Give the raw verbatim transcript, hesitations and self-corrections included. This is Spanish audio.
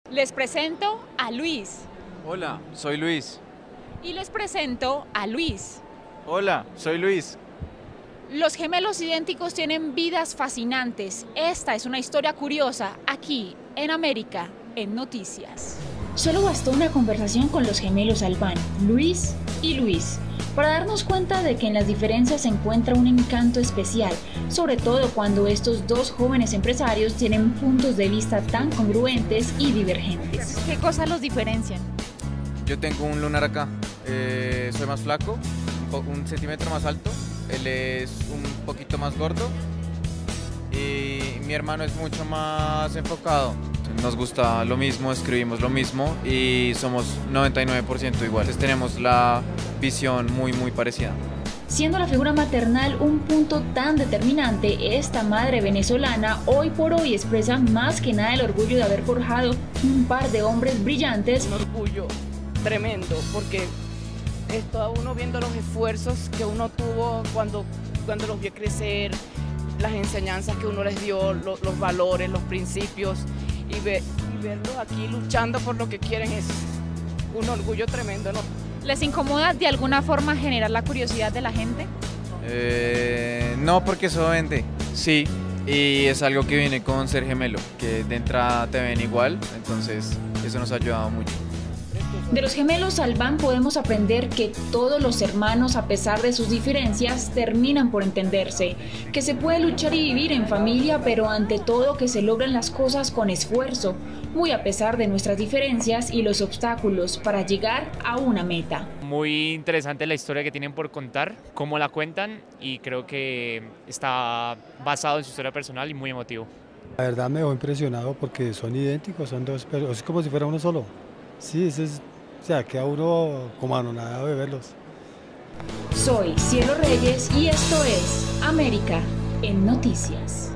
Les presento a Luis. Hola, soy Luis. Y les presento a Luis. Hola, soy Luis. Los gemelos idénticos tienen vidas fascinantes. Esta es una historia curiosa aquí, en América, en Noticias. Solo bastó una conversación con los gemelos Albán, Luis y Luis, para darnos cuenta de que en las diferencias se encuentra un encanto especial, sobre todo cuando estos dos jóvenes empresarios tienen puntos de vista tan congruentes y divergentes. ¿Qué cosas los diferencian? Yo tengo un lunar acá, eh, soy más flaco, un, un centímetro más alto, él es un poquito más gordo y mi hermano es mucho más enfocado. Nos gusta lo mismo, escribimos lo mismo y somos noventa y nueve por ciento iguales. Entonces tenemos la visión muy muy parecida. Siendo la figura maternal un punto tan determinante, esta madre venezolana hoy por hoy expresa más que nada el orgullo de haber forjado un par de hombres brillantes. Un orgullo tremendo, porque está uno viendo los esfuerzos que uno tuvo cuando, cuando los vio crecer, las enseñanzas que uno les dio, lo, los valores, los principios, y, ve, y verlos aquí luchando por lo que quieren es un orgullo tremendo, ¿no? ¿Les incomoda de alguna forma generar la curiosidad de la gente? Eh, no, porque eso vende, sí, y es algo que viene con ser gemelo, que de entrada te ven igual, entonces eso nos ha ayudado mucho. De los gemelos Albán podemos aprender que todos los hermanos, a pesar de sus diferencias, terminan por entenderse, que se puede luchar y vivir en familia, pero ante todo que se logran las cosas con esfuerzo, muy a pesar de nuestras diferencias y los obstáculos para llegar a una meta. Muy interesante la historia que tienen por contar, cómo la cuentan, y creo que está basado en su historia personal y muy emotivo. La verdad me dejó impresionado porque son idénticos, son dos, pero es como si fuera uno solo. Sí, eso es, o sea, queda uno como anonadado de verlos. Soy Cielo Reyes y esto es América en Noticias.